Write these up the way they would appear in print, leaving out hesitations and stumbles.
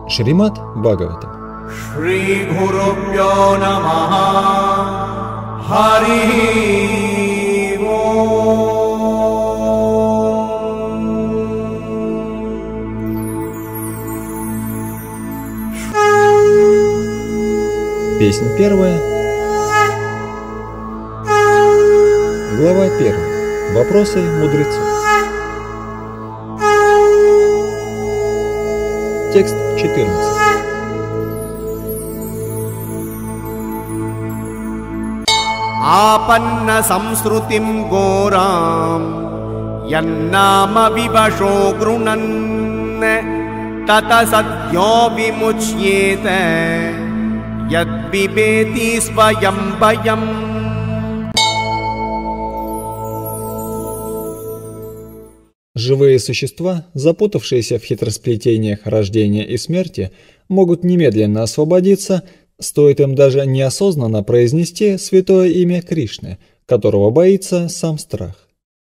Шримад Бхагаватам. Шри Гурубьё Намаха. Хари Песнь первая. Глава первая. Вопросы мудрецов. Текст 14. Апанна самсрутим горам яннама вивашо грунанне тата садьё вимучьете ядбибети сваям баям. Живые существа, запутавшиеся в хитросплетениях рождения и смерти, могут немедленно освободиться, стоит им даже неосознанно произнести святое имя Кришны, которого боится сам страх.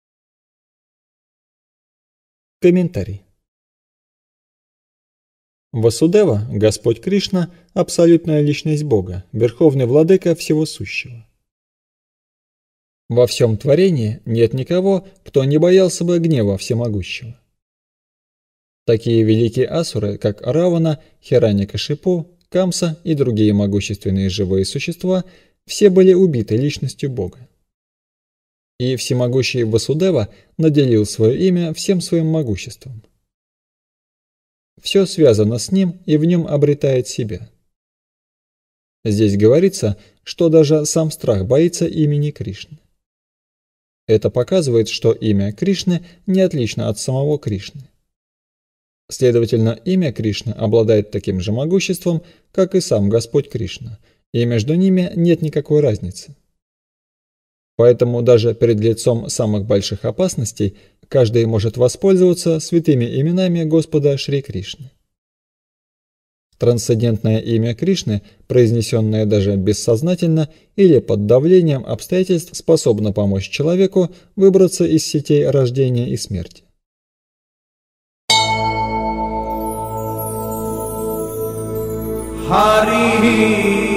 Комментарий. Васудева, Господь Кришна, абсолютная личность Бога, верховный владыка всего сущего. Во всем творении нет никого, кто не боялся бы гнева всемогущего. Такие великие асуры, как Равана, Хираньякашипу, Камса и другие могущественные живые существа, все были убиты личностью Бога. И всемогущий Васудева наделил свое имя всем своим могуществом. Все связано с ним и в нем обретает себя. Здесь говорится, что даже сам страх боится имени Кришны. Это показывает, что имя Кришны не отлично от самого Кришны. Следовательно, имя Кришны обладает таким же могуществом, как и сам Господь Кришна, и между ними нет никакой разницы. Поэтому даже перед лицом самых больших опасностей каждый может воспользоваться святыми именами Господа Шри Кришны. Трансцендентное имя Кришны, произнесенное даже бессознательно или под давлением обстоятельств, способно помочь человеку выбраться из сетей рождения и смерти. Хари